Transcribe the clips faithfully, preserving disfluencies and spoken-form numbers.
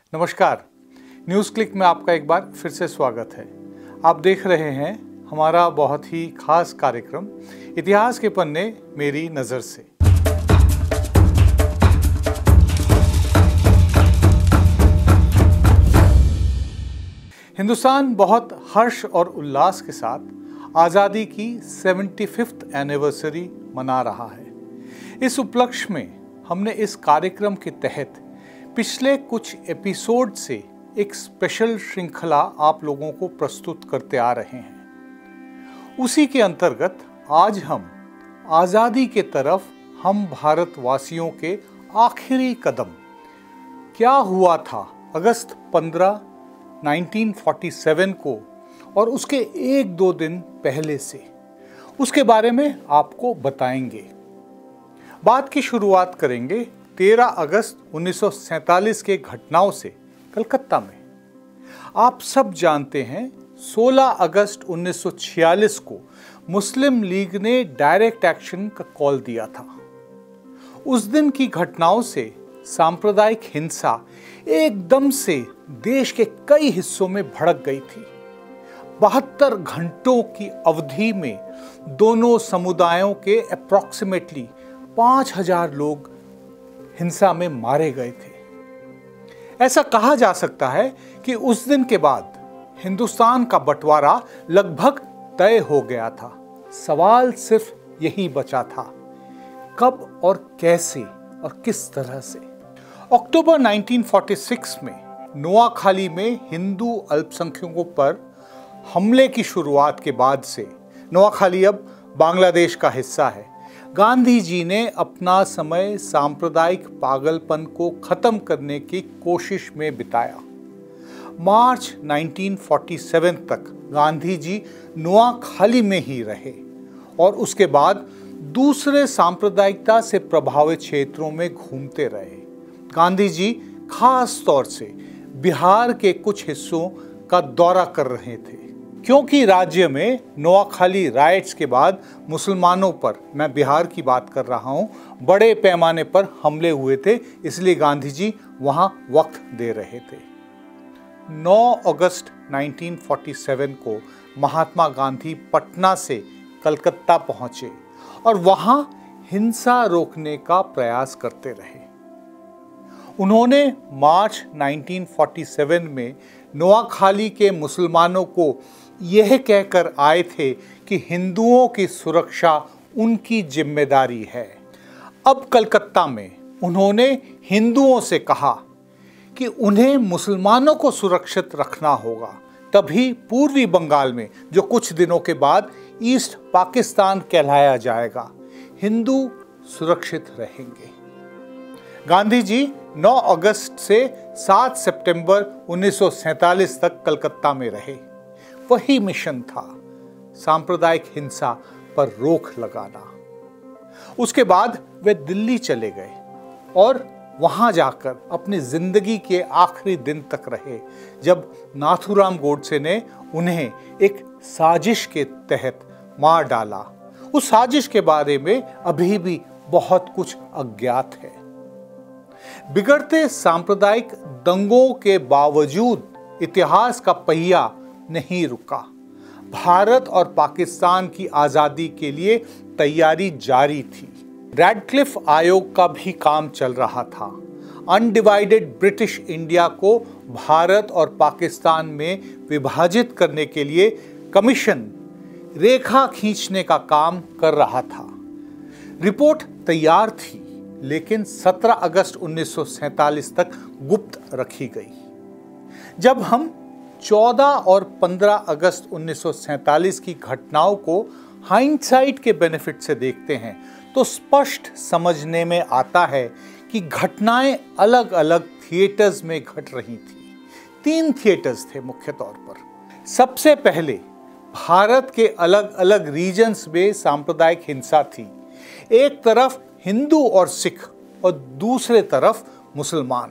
नमस्कार, news click में आपका एक बार फिर से स्वागत है। आप देख रहे हैं हमारा बहुत ही खास कार्यक्रम इतिहास के पन्ने मेरी नज़र से। हिंदुस्तान बहुत हर्ष और उल्लास के साथ आज़ादी की पचहत्तरवीं एनिवर्सरी मना रहा है। इस उपलक्ष्य में हमने इस कार्यक्रम के तहत पिछले कुछ एपिसोड से एक स्पेशल श्रृंखला आप लोगों को प्रस्तुत करते आ रहे हैं। उसी के अंतर्गत आज हम आज़ादी के तरफ हम भारतवासियों के आखिरी कदम क्या हुआ था अगस्त पंद्रह उन्नीस सौ सैंतालीस को और उसके एक दो दिन पहले से, उसके बारे में आपको बताएंगे। बात की शुरुआत करेंगे तेरह अगस्त उन्नीस सौ सैंतालीस के घटनाओं से कलकत्ता में। आप सब जानते हैं सोलह अगस्त उन्नीस सौ छियालीस को मुस्लिम लीग ने डायरेक्ट एक्शन का कॉल दिया था। उस दिन की घटनाओं से सांप्रदायिक हिंसा एकदम से देश के कई हिस्सों में भड़क गई थी। बहत्तर घंटों की अवधि में दोनों समुदायों के अप्रॉक्सीमेटली पांच हजार लोग हिंसा में मारे गए थे। ऐसा कहा जा सकता है कि उस दिन के बाद हिंदुस्तान का बंटवारा लगभग तय हो गया था। सवाल सिर्फ यही बचा था, कब और कैसे और किस तरह से। अक्टूबर उन्नीस सौ छियालीस में नोआखाली में हिंदू अल्पसंख्यकों पर हमले की शुरुआत के बाद से, नोआखाली अब बांग्लादेश का हिस्सा है, गांधी जी ने अपना समय सांप्रदायिक पागलपन को खत्म करने की कोशिश में बिताया। मार्च उन्नीस सौ सैंतालीस तक गांधी जी नोआखाली में ही रहे और उसके बाद दूसरे सांप्रदायिकता से प्रभावित क्षेत्रों में घूमते रहे। गांधी जी खास तौर से बिहार के कुछ हिस्सों का दौरा कर रहे थे, क्योंकि राज्य में नोआखाली राइट्स के बाद मुसलमानों पर, मैं बिहार की बात कर रहा हूं, बड़े पैमाने पर हमले हुए थे, इसलिए गांधी जी वहां वक्त दे रहे थे। नौ अगस्त उन्नीस सौ सैंतालीस को महात्मा गांधी पटना से कलकत्ता पहुंचे और वहां हिंसा रोकने का प्रयास करते रहे। उन्होंने मार्च उन्नीस सौ सैंतालीस में नोआखाली के मुसलमानों को यह कहकर आए थे कि हिंदुओं की सुरक्षा उनकी जिम्मेदारी है। अब कलकत्ता में उन्होंने हिंदुओं से कहा कि उन्हें मुसलमानों को सुरक्षित रखना होगा, तभी पूर्वी बंगाल में, जो कुछ दिनों के बाद ईस्ट पाकिस्तान कहलाया जाएगा, हिंदू सुरक्षित रहेंगे। गांधी जी नौ अगस्त से सात सितंबर उन्नीस सौ सैंतालीस तक कलकत्ता में रहे। वही मिशन था, सांप्रदायिक हिंसा पर रोक लगाना। उसके बाद वे दिल्ली चले गए और वहां जाकर अपनी जिंदगी के आखिरी दिन तक रहे, जब नाथूराम गोडसे ने उन्हें एक साजिश के तहत मार डाला। उस साजिश के बारे में अभी भी बहुत कुछ अज्ञात है। बिगड़ते सांप्रदायिक दंगों के बावजूद इतिहास का पहिया नहीं रुका। भारत और पाकिस्तान की आजादी के लिए तैयारी जारी थी। रैडक्लिफ आयोग का भी काम चल रहा था। अनडिवाइडेड ब्रिटिश इंडिया को भारत और पाकिस्तान में विभाजित करने के लिए कमीशन रेखा खींचने का काम कर रहा था। रिपोर्ट तैयार थी, लेकिन सत्रह अगस्त उन्नीस सौ सैंतालीस तक गुप्त रखी गई। जब हम चौदह और पंद्रह अगस्त उन्नीस सौ सैंतालीस की घटनाओं को हाइंडसाइट के बेनिफिट से देखते हैं तो स्पष्ट समझने में आता है कि घटनाएं अलग अलग थिएटर्स में घट रही थी। तीन थिएटर्स थे मुख्य तौर पर। सबसे पहले भारत के अलग अलग रीजन्स में सांप्रदायिक हिंसा थी। एक तरफ हिंदू और सिख और दूसरे तरफ मुसलमान।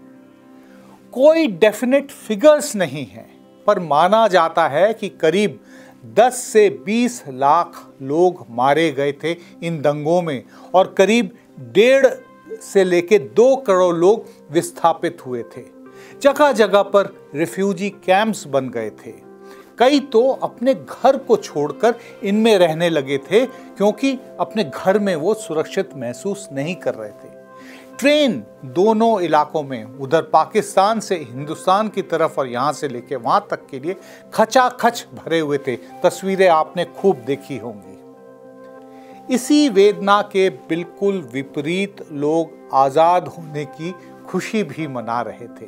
कोई डेफिनेट फिगर्स नहीं है, पर माना जाता है कि करीब दस से बीस लाख लोग मारे गए थे इन दंगों में और करीब डेढ़ से लेके दो करोड़ लोग विस्थापित हुए थे। जगह जगह पर रिफ्यूजी कैंप्स बन गए थे। कई तो अपने घर को छोड़कर इनमें रहने लगे थे क्योंकि अपने घर में वो सुरक्षित महसूस नहीं कर रहे थे। ट्रेन दोनों इलाकों में, उधर पाकिस्तान से हिंदुस्तान की तरफ और यहाँ से लेके वहाँ तक के लिए खचाखच भरे हुए थे। तस्वीरें आपने खूब देखी होंगी। इसी वेदना के बिल्कुल विपरीत लोग आज़ाद होने की खुशी भी मना रहे थे।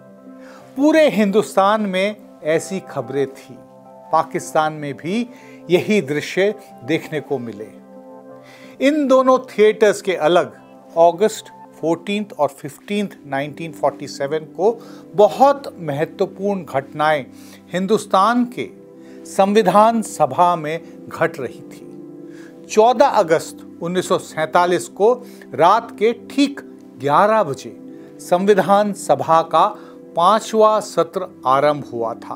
पूरे हिंदुस्तान में ऐसी खबरें थी। पाकिस्तान में भी यही दृश्य देखने को मिले। इन दोनों थिएटर्स के अलग अगस्त चौदह और पंद्रह उन्नीस सौ सैंतालीस को बहुत महत्वपूर्ण घटनाएं हिंदुस्तान के संविधान सभा में घट रही थी। चौदह अगस्त उन्नीस सौ सैंतालीस को रात के ठीक ग्यारह बजे संविधान सभा का पांचवा सत्र आरंभ हुआ था।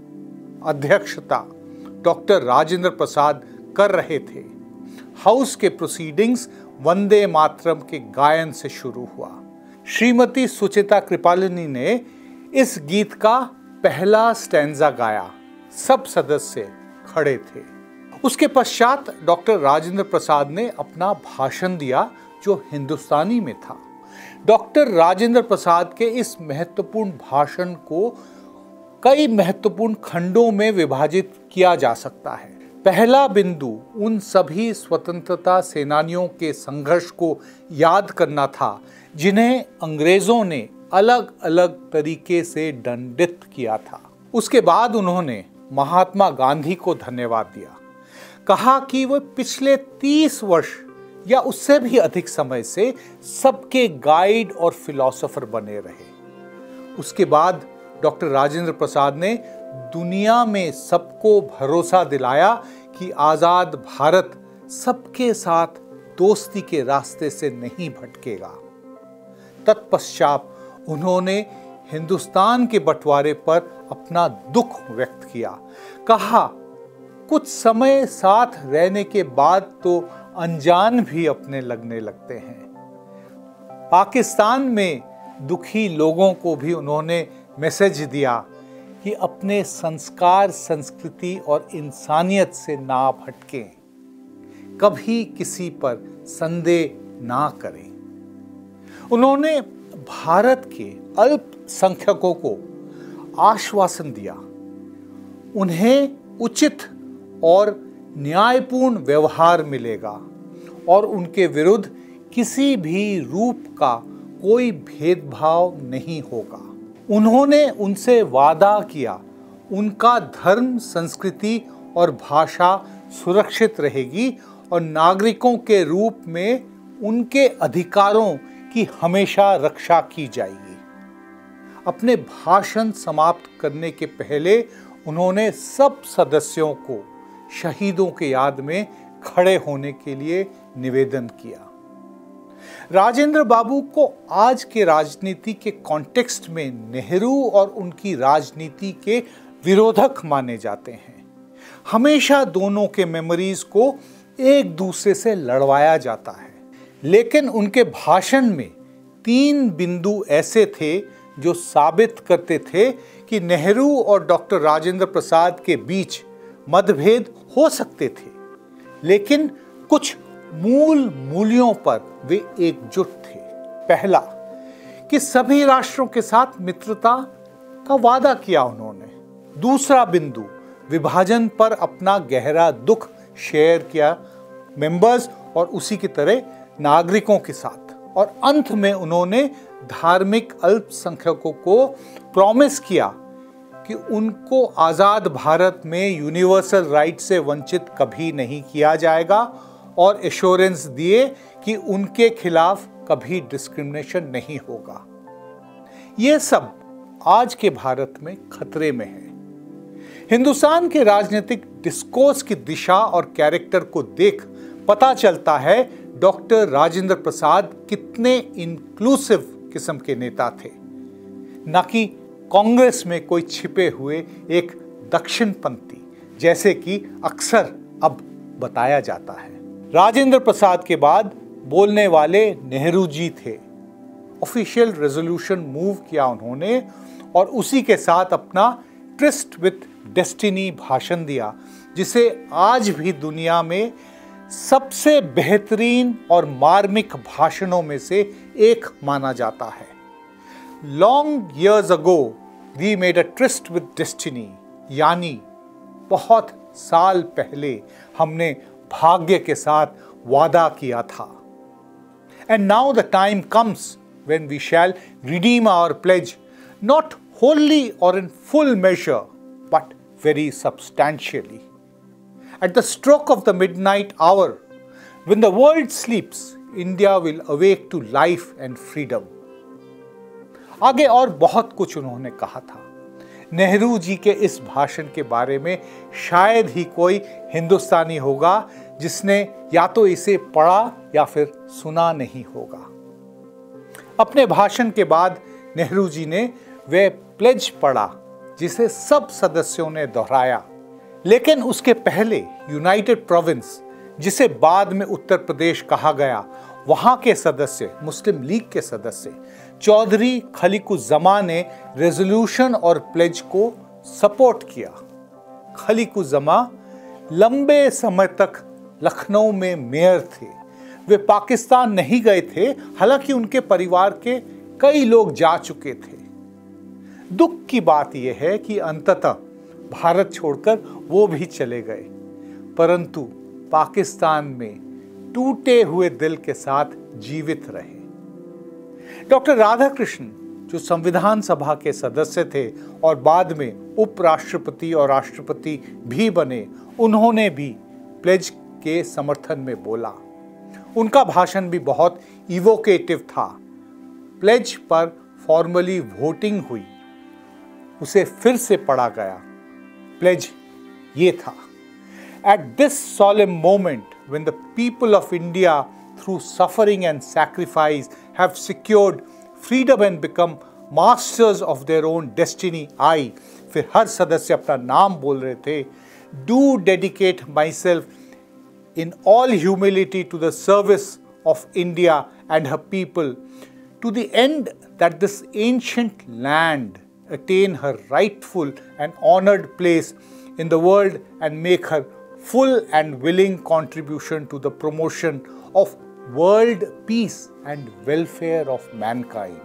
अध्यक्षता डॉक्टर राजेंद्र प्रसाद कर रहे थे। हाउस के प्रोसीडिंग्स वंदे मातरम के गायन से शुरू हुआ। श्रीमती सुचिता कृपालिनी ने इस गीत का पहला स्टैंजा गाया। सब सदस्य खड़े थे। उसके पश्चात डॉक्टर राजेंद्र प्रसाद ने अपना भाषण दिया जो हिंदुस्तानी में था। डॉक्टर राजेंद्र प्रसाद के इस महत्वपूर्ण भाषण को कई महत्वपूर्ण खंडों में विभाजित किया जा सकता है। पहला बिंदु उन सभी स्वतंत्रता सेनानियों के संघर्ष को याद करना था जिन्हें अंग्रेजों ने अलग अलग तरीके से दंडित किया था। उसके बाद उन्होंने महात्मा गांधी को धन्यवाद दिया। कहा कि वो पिछले तीस वर्ष या उससे भी अधिक समय से सबके गाइड और फिलॉसफर बने रहे। उसके बाद डॉक्टर राजेंद्र प्रसाद ने दुनिया में सबको भरोसा दिलाया कि आजाद भारत सबके साथ दोस्ती के रास्ते से नहीं भटकेगा। तत्पश्चात उन्होंने हिंदुस्तान के बंटवारे पर अपना दुख व्यक्त किया। कहा, कुछ समय साथ रहने के बाद तो अनजान भी अपने लगने लगते हैं। पाकिस्तान में दुखी लोगों को भी उन्होंने मैसेज दिया कि अपने संस्कार, संस्कृति और इंसानियत से ना भटकें, कभी किसी पर संदेह ना करें। उन्होंने भारत के अल्पसंख्यकों को आश्वासन दिया, उन्हें उचित और न्यायपूर्ण व्यवहार मिलेगा और उनके विरुद्ध किसी भी रूप का कोई भेदभाव नहीं होगा। उन्होंने उनसे वादा किया उनका धर्म, संस्कृति और भाषा सुरक्षित रहेगी और नागरिकों के रूप में उनके अधिकारों की हमेशा रक्षा की जाएगी। अपने भाषण समाप्त करने के पहले उन्होंने सब सदस्यों को शहीदों के याद में खड़े होने के लिए निवेदन किया। राजेंद्र बाबू को आज के राजनीति के कॉन्टेक्स्ट में नेहरू और उनकी राजनीति के विरोधक माने जाते हैं। हमेशा दोनों के मेमोरीज को एक दूसरे से लड़वाया जाता है, लेकिन उनके भाषण में तीन बिंदु ऐसे थे जो साबित करते थे कि नेहरू और डॉक्टर राजेंद्र प्रसाद के बीच मतभेद हो सकते थे, लेकिन कुछ मूल मूल्यों पर वे एकजुट थे। पहला, कि सभी राष्ट्रों के साथ मित्रता का वादा किया उन्होंने। दूसरा बिंदु, विभाजन पर अपना गहरा दुख शेयर किया मेंबर्स और उसी की तरह नागरिकों के साथ। और अंत में उन्होंने धार्मिक अल्पसंख्यकों को प्रॉमिस किया कि उनको आज़ाद भारत में यूनिवर्सल राइट से वंचित कभी नहीं किया जाएगा और एश्योरेंस दिए कि उनके खिलाफ कभी डिस्क्रिमिनेशन नहीं होगा। ये सब आज के भारत में खतरे में है। हिंदुस्तान के राजनीतिक डिस्कोर्स की दिशा और कैरेक्टर को देख पता चलता है डॉक्टर राजेंद्र प्रसाद कितने इंक्लूसिव किस्म के नेता थे, न कि कांग्रेस में कोई छिपे हुए एक दक्षिणपंथी, जैसे कि अक्सर अब बताया जाता है। राजेंद्र प्रसाद के बाद बोलने वाले नेहरू जी थे। ऑफिशियल रेजोल्यूशन मूव किया उन्होंने और उसी के साथ अपना ट्रिस्ट विथ डेस्टिनी भाषण दिया, जिसे आज भी दुनिया में सबसे बेहतरीन और मार्मिक भाषणों में से एक माना जाता है। Long years ago we made a tryst with destiny, यानी बहुत साल पहले हमने भाग्य के साथ वादा किया था। And now the time comes when we shall redeem our pledge, not wholly or in full measure, but very substantially. At the stroke of the midnight hour, when the world sleeps, India will awake to life and freedom. आगे और बहुत कुछ उन्होंने कहा था। नेहरू जी के इस भाषण के बारे में शायद ही कोई हिंदुस्तानी होगा जिसने या तो इसे पढ़ा या फिर सुना नहीं होगा। अपने भाषण के बाद नेहरू जी ने वह प्लेज पढ़ा जिसे सब सदस्यों ने दोहराया, लेकिन उसके पहले यूनाइटेड प्रोविंस, जिसे बाद में उत्तर प्रदेश कहा गया, वहां के सदस्य, मुस्लिम लीग के सदस्य चौधरी खलीकुज़्ज़मा ने रेजोल्यूशन और प्लेज को सपोर्ट किया। खलीकुज़्ज़मा लंबे समय तक लखनऊ में मेयर थे। वे पाकिस्तान नहीं गए थे, हालांकि उनके परिवार के कई लोग जा चुके थे। दुख की बात यह है कि अंततः भारत छोड़कर वो भी चले गए, परंतु पाकिस्तान में टूटे हुए दिल के साथ जीवित रहे। डॉक्टर राधाकृष्ण, जो संविधान सभा के सदस्य थे और बाद में उपराष्ट्रपति और राष्ट्रपति भी बने, उन्होंने भी प्लेज के समर्थन में बोला। उनका भाषण भी बहुत इवोकेटिव था। प्लेज पर फॉर्मली वोटिंग हुई, उसे फिर से पढ़ा गया। प्लेज ये था: At this solemn moment, when the people of India, through suffering and sacrifice, have secured freedom and become masters of their own destiny, I, फिर हर सदस्य अपना नाम बोल रहे थे, do dedicate myself in all humility to the service of India and her people, to the end that this ancient land attain her rightful and honored place in the world and make her full and willing contribution to the promotion of world peace and welfare of mankind.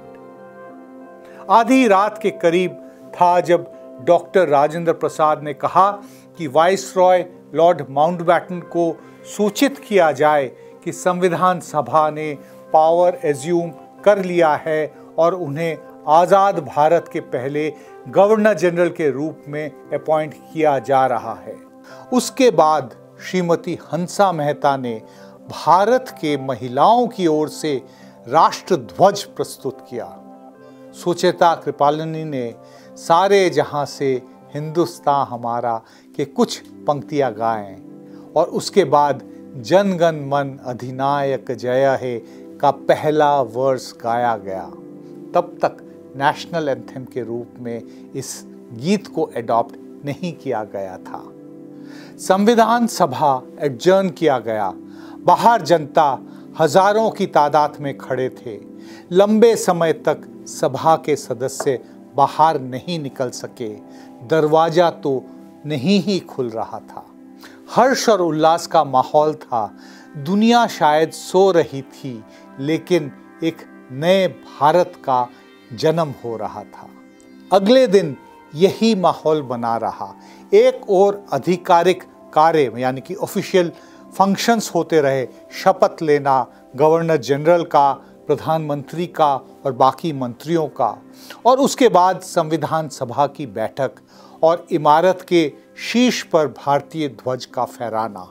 आधी रात के करीब था जब doctor Rajendra Prasad ने कहा कि viceroy Lord Mountbatten को सूचित किया जाए कि संविधान सभा ने पावर एज्यूम कर लिया है और उन्हें आज़ाद भारत के पहले गवर्नर जनरल के रूप में अपॉइंट किया जा रहा है। उसके बाद श्रीमती हंसा मेहता ने भारत के महिलाओं की ओर से राष्ट्रध्वज प्रस्तुत किया। सुचेता कृपालिनी ने सारे जहां से हिंदुस्तान हमारा के कुछ पंक्तियां गाएं और उसके बाद जन गण मन अधिनायक जय हे का पहला वर्स गाया गया। तब तक नेशनल एंथम के रूप में इस गीत को एडॉप्ट नहीं किया गया था। संविधान सभा एडजर्न किया गया। बाहर जनता हजारों की तादाद में खड़े थे। लंबे समय तक सभा के सदस्य बाहर नहीं निकल सके। दरवाजा तो नहीं ही खुल रहा था। हर्ष और उल्लास का माहौल था। दुनिया शायद सो रही थी, लेकिन एक नए भारत का जन्म हो रहा था। अगले दिन यही माहौल बना रहा। एक और आधिकारिक कार्य यानी कि ऑफिशियल फंक्शंस होते रहे, शपथ लेना गवर्नर जनरल का, प्रधानमंत्री का और बाकी मंत्रियों का, और उसके बाद संविधान सभा की बैठक और इमारत के शीर्ष पर भारतीय ध्वज का फहराना।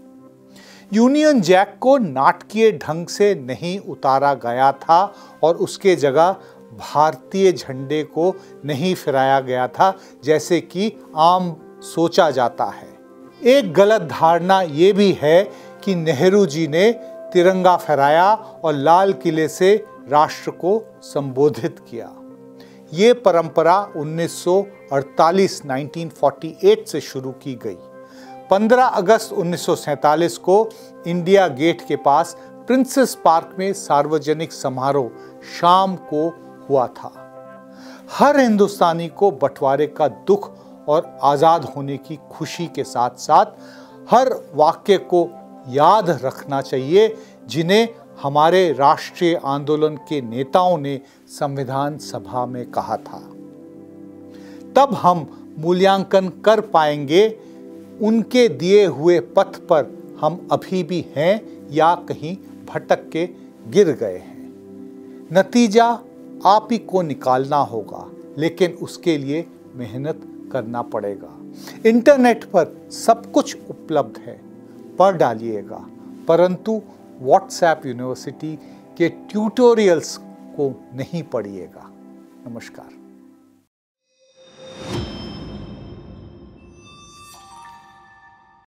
यूनियन जैक को नाटकीय ढंग से नहीं उतारा गया था और उसके जगह भारतीय झंडे को नहीं फहराया गया था जैसे कि आम सोचा जाता है। एक गलत धारणा ये भी है कि नेहरू जी ने तिरंगा फहराया और लाल किले से राष्ट्र को संबोधित किया। ये परंपरा उन्नीस सौ अड़तालीस उन्नीस सौ अड़तालीस से शुरू की गई। पंद्रह अगस्त उन्नीस सौ सैंतालीस को इंडिया गेट के पास प्रिंसेस पार्क में सार्वजनिक समारोह शाम को हुआ था। हर हिंदुस्तानी को बंटवारे का दुख और आज़ाद होने की खुशी के साथ साथ हर वाक्य को याद रखना चाहिए जिन्हें हमारे राष्ट्रीय आंदोलन के नेताओं ने संविधान सभा में कहा था। तब हम मूल्यांकन कर पाएंगे उनके दिए हुए पथ पर हम अभी भी हैं या कहीं भटक के गिर गए हैं। नतीजा आप ही को निकालना होगा, लेकिन उसके लिए मेहनत करना पड़ेगा। इंटरनेट पर सब कुछ उपलब्ध है, पढ़ डालिएगा, परंतु व्हाट्सएप यूनिवर्सिटी के ट्यूटोरियल्स को नहीं पढ़िएगा। नमस्कार।